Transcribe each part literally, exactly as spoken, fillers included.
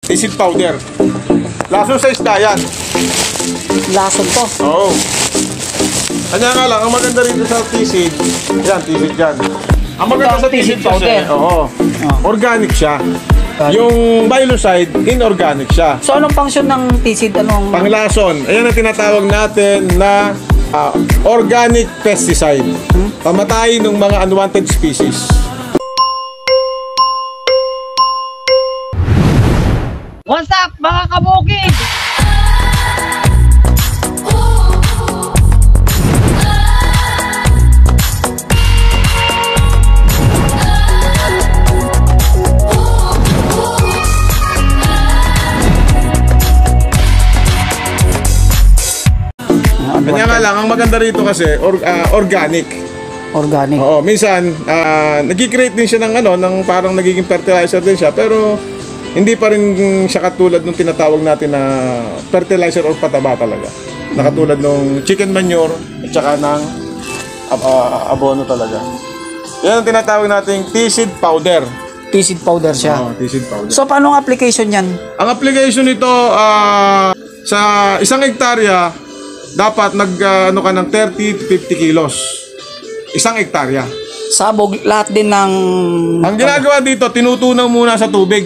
T-seed powder. Lason sa isda yan. Lason to. Oo. Kanya nga lang, ang maganda rito sa T-seed, yan, T-seed yan. Ang maganda sa T-seed powder, oo, organic siya. Yung Biocide, inorganic siya. So anong function ng T-seed? Anong... Panglason. Ayan ang tinatawag natin na uh, organic pesticide. Hmm? Pamatayin ng mga unwanted species. What's up mga kabukid? Kanya nga lang, ang maganda rito kasi or, uh, organic. Organic. Oo, minsan uh, nagki-create din siya ng ano, ng parang nagiging fertilizer din siya, pero hindi pa rin siya katulad ng tinatawag natin na fertilizer or pataba talaga. Na katulad ng chicken manure at saka ng uh, abono talaga. Yan ang tinatawag nating T-seed powder. T-seed powder siya. Oo, T-seed powder. So paano ang application niyan? Ang application nito uh, sa isang hektarya dapat nag uh, ano ka ng thirty to fifty kilos. Isang hektarya. Sabog lahat din ng... Ang ginagawa dito, tinutunaw muna sa tubig.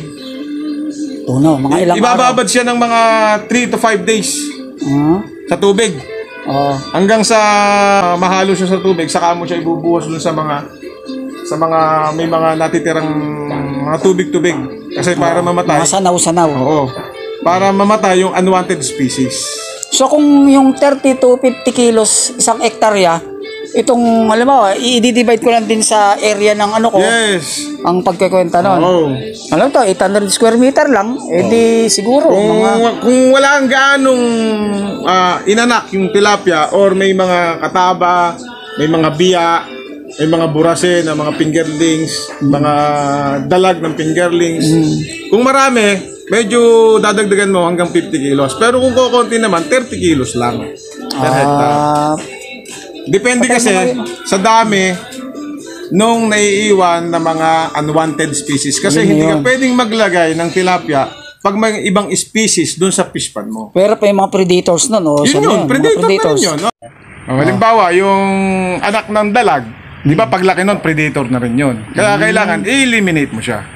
Tunaw, mga ilang Ibababad araw. Siya ng mga three to five days uh-huh. sa tubig. Uh-huh. Hanggang sa mahalo siya sa tubig, saka mo siya ibubuhos dun sa mga sa mga may mga natitirang mga tubig-tubig. Kasi para uh-huh. mamatay. Mga sanaw-sanaw. Oo. Para mamatay yung unwanted species. So kung yung thirty to fifty kilos isang hektarya, itong alam mo, i-divide ko lang din sa area ng ano ko. Yes. Ang pagkikwenta nun. Oo. Alam to, eight hundred square meter lang, edi siguro. Kung, mga... kung wala ang gaanong uh, inanak yung tilapia or may mga kataba, may mga biya, may mga burase na mga fingerlings, mm. mga dalag ng fingerlings. Mm. Kung marami, medyo dadagdagan mo hanggang fifty kilos. Pero kung kukunti naman, thirty kilos lang per ah, hectare. Depende kasi sa dami nung naiiwan na mga unwanted species. Kasi hindi ka pwedeng maglagay ng tilapia pag may ibang species dun sa fish pond mo. Pero pa yung mga predators nun, oh, yun yun, predator predators. Na rin yun. No? Oh, halimbawa, yung anak ng dalag, mm. di ba paglaki nun, predator na rin yun. Kaya mm. kailangan i-eliminate mo siya.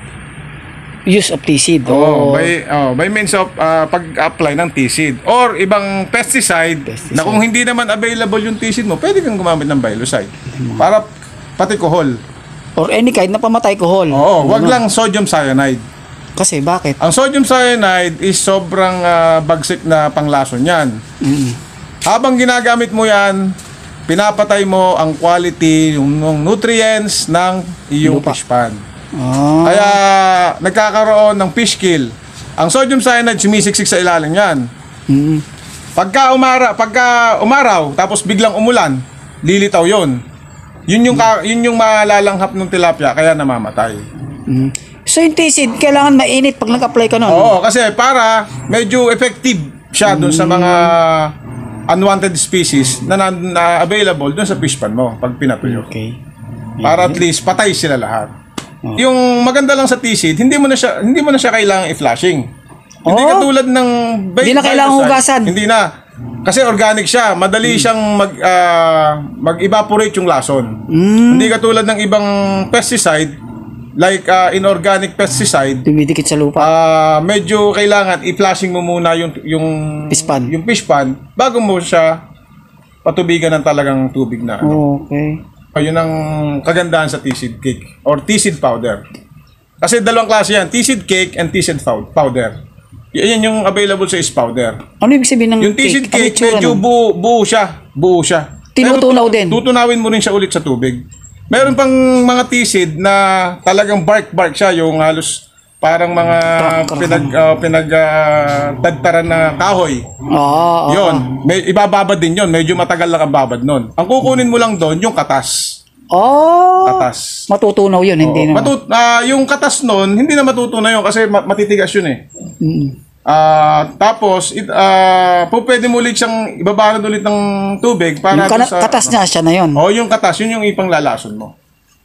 Use of T-seed. Oh, by, oh, by means of uh, pag-apply ng T-seed. Or ibang pesticide, pesticide na kung hindi naman available yung T-seed mo, pwede kang gumamit ng Biocide. Hmm. Para pati kohol. Or any kind na pamatay kohol. Oo, wag ano? Lang sodium cyanide. Kasi bakit? Ang sodium cyanide is sobrang uh, bagsik na panglason yan. Mm. Habang ginagamit mo yan, pinapatay mo ang quality, yung, yung nutrients ng iyong fish pond. Ah. Kaya nagkakaroon ng fish kill. Ang sodium cyanide sumisiksik sa ilalim yan. Mm. Pagka umara, pagka umaraw tapos biglang umulan, lilitaw 'yon. Yun yung mm. yun yung malalanghap ng tilapia kaya namamatay. Mm. So yung T-seed kailangan mainit pag nag-apply ka noon. Oo, kasi para medyo effective siya doon mm. sa mga unwanted species na, na, na available doon sa fish pond mo pag pinatuyo. Okay. Para at least patay sila lahat. Oh. Yung maganda lang sa T-seed, hindi mo na siya hindi mo na siya kailangang i-flashing. Oh. Hindi katulad ng Hindi na kailangan hugasan. Hindi na. Kasi organic siya, madali mm. siyang mag uh, mag-evaporate yung lason. Mm. Hindi katulad ng ibang pesticide like uh, inorganic pesticide. Dumidikit sa lupa. Uh, medyo kailangan i-flashing mo muna yung yung fish pond. Yung fish pond bago mo siya patubigan ng talagang tubig na. Ano. Okay. Yun ang kagandahan sa T-seed cake or T-seed powder. Kasi dalawang klase yan, T-seed cake and T-seed powder. Yan yung available sa is powder. Ano ibig sabihin ng yung T-seed cake? cake medyo buo, buo siya. Buo siya. Tinutunaw din. Tutunawin mo rin siya ulit sa tubig. Meron pang mga T-seed na talagang bark-bark siya, yung halos parang mga pinag uh, pinag uh, tagtaran na kahoy. Ah, yun, may ibababad din yun. Medyo matagal lang ang babad nun. Ang kukunin mo lang doon yung katas. Oh, katas. Matutunaw yun, hindi na. Matut uh, yung katas nun, hindi na matutunaw yun kasi matitigas yun eh. Mm. Uh, tapos, it, uh, po pwede mo ulit siyang ibabarad ulit ng tubig para yung sa... katas niya siya na yun. Oh, yung katas, yun yung ipang lalason mo.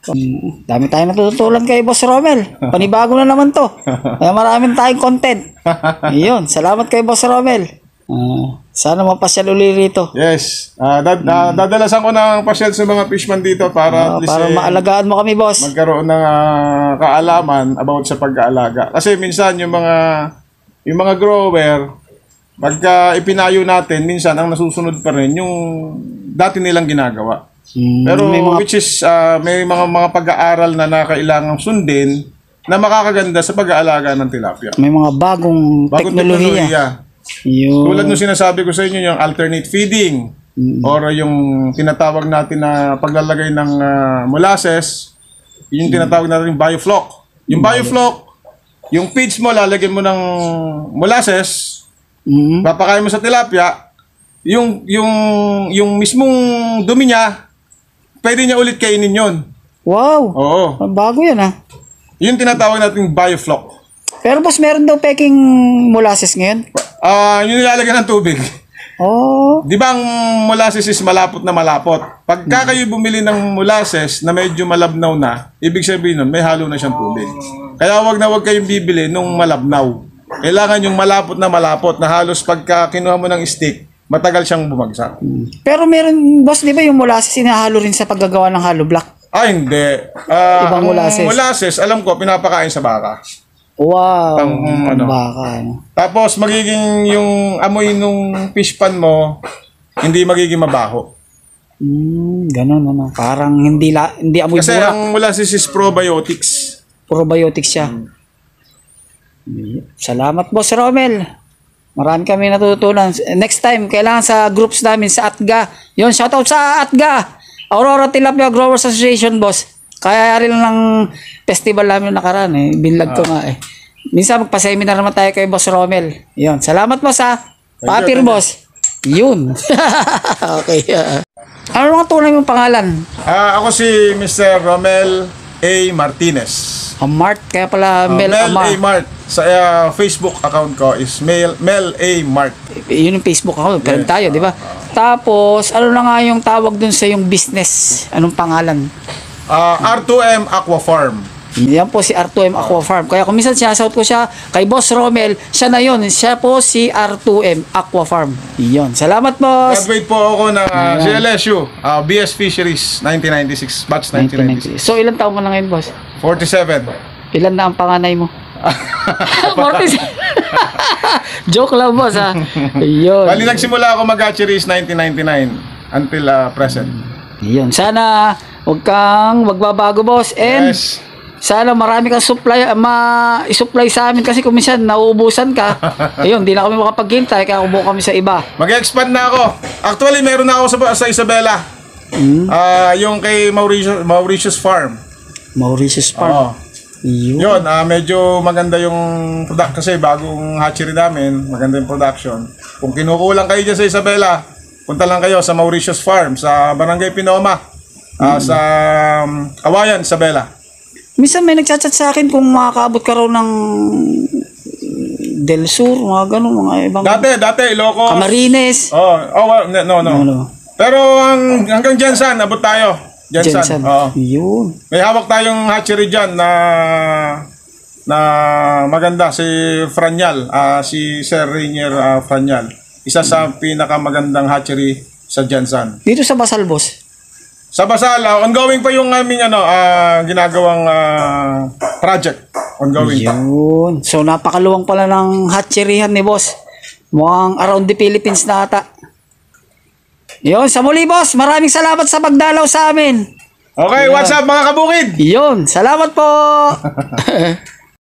Um, dami tayong natututulan kay Boss Romel. Panibago na naman to. Kaya maraming tayong content. Ayun, salamat kay Boss Romel. Uh, sana mapasyal uli rito. Yes. Uh, dad, uh, dadalasan ko ng pasyal sa mga fishman dito para Uh, at least para eh, maalagaan mo kami, boss. magkaroon ng ah, kaalaman about sa pag-aalaga. Kasi minsan yung mga yung mga grower, pagka ipinayo natin, minsan ang nasusunod pa rin yung dati nilang ginagawa. Hmm, Pero may mga which is ah, may mga mga pag-aaral na nakailangang sundin na makakaganda sa pag-aalaga ng tilapia. may mga bagong, Bagong teknolohiya. teknolohiya. Yun. Tulad nung sinasabi ko sa inyo, yung alternate feeding or yung tinatawag natin na paglalagay ng ah, molasses, yung tinatawag natin yung biofloc. Yung biofloc, yung feeds mo, lalagyan mo ng molasses, Mm. papakain mo sa tilapia, yung yung yung mismong dumi niya, pwede niya ulit kainin yun. Wow. Oo. Bago yan, ah. Yung tinatawag natin biofloc. Pero boss, meron daw peking molasses ngayon? Ah, yung nilalagyan ng tubig. Oh. Di ba ang molasses is malapot na malapot? Pagka kayo bumili ng molasses na medyo malabnaw na, ibig sabihin nun, may halo na siyang tubig. Kaya wag na wag kayong bibili nung malabnaw. Kailangan yung malapot na malapot na halos pagka kinuha mo ng stick, matagal siyang bumagsak. Pero meron, boss, di ba yung molasses inahalo rin sa paggagawa ng hollow block? Ah, hindi. Ah, Ibang ang molasses. molasses, alam ko, pinapakain sa baka. Wow. Pang, ano. Baka, ano. Tapos magiging yung amoy nung fish pan mo, hindi magiging mabaho. Hmm, ganun, ano. Parang hindi, la, hindi amoy Kasi burak. ang molasses is probiotics. Probiotics siya. Salamat, Boss Romel. Marami kami natutunan. Next time, kailangan sa groups namin sa ATGA. Yun, shoutout sa ATGA. Aurora Tilapia Growers Association, boss. Kaya rin ng festival namin nakaraan eh. Binlag ko nga eh. Minsan magpa-seminar naman tayo kay Boss Romel. Yun. Salamat, boss, ha. Papir, boss. Yun. Okay. Uh. Ano mga tunay mong pangalan? Ah, ako si Mister Romel A. Martinez. Amart. Kaya pala Ah, Mel Mel Amar. A. Mart. Sa ah, Facebook account ko is Mel, Mel A. Mart. Yun yung Facebook ako. Pero tayo, di ba? Tapos, ano na nga yung tawag dun sa yung business? Anong pangalan? Ah, R two M Aqua Farm. Yan po si R two M Aqua Farm. Kaya kung minsan sinashout ko siya kay Boss Romel, siya na yun. Siya po si R two M Aqua Farm. Yun. Salamat, boss. Graduate po ako ng ah, C L S U, ah, B S Fisheries nineteen ninety-six, batch nineteen ninety-six. So, ilan taong ka na ngayon, boss? forty-seven. Ilan na ang panganay mo? forty-seven. Joke lang, boss, ha? Yun. Bali nagsimula ako mag-hatcheries nineteen ninety-nine until ah, present. Yun. Sana huwag kang magbabago, boss. And Yes. sana marami kang supply, ma i-supply sa amin kasi kung minsan nauubusan ka. Ayun, di na kami makapaghintay kaya kubuo kami sa iba. Mag-expand na ako. Actually, meron na ako sa, sa Isabela. Hmm? Ah, yung kay Mauritius, Mauritius Farm. Mauritius Farm. Oo. Yun. Yun, ah, medyo maganda yung product kasi bagong hatchery namin, maganda yung production. Kung kinukulang kayo dyan sa Isabela, punta lang kayo sa Mauritius Farm, sa Barangay Pinoma, ah, sa um, Awayan, Isabela. Minsan may nagchat-chat sa akin kung makakaabot ka raw ng Del Sur, mga ganun, mga ibang Dati, dati, Ilocos. Camarines. Oh, oh, well, no, no. Ano? Pero ang, hanggang Jensan, abot tayo. Jensan. Jensen. Oo. Yun. May hawak tayong hatchery dyan na na maganda, si Franyal, ah, si Sir Rainier ah, Franyal. Isa sa pinakamagandang hatchery sa Jensan. Dito sa Basal, boss. Sa Basal, ah, ongoing pa yung aming ano, ah, ginagawang ah, project. Ongoing pa. Yun. So, napakaluwang pala ng hatcheryhan ni boss. Mukhang around the Philippines na ata. Yun. Sa muli, boss. Maraming salamat sa pagdalaw sa amin. Okay, what's up mga kabukid? Yun. Salamat po.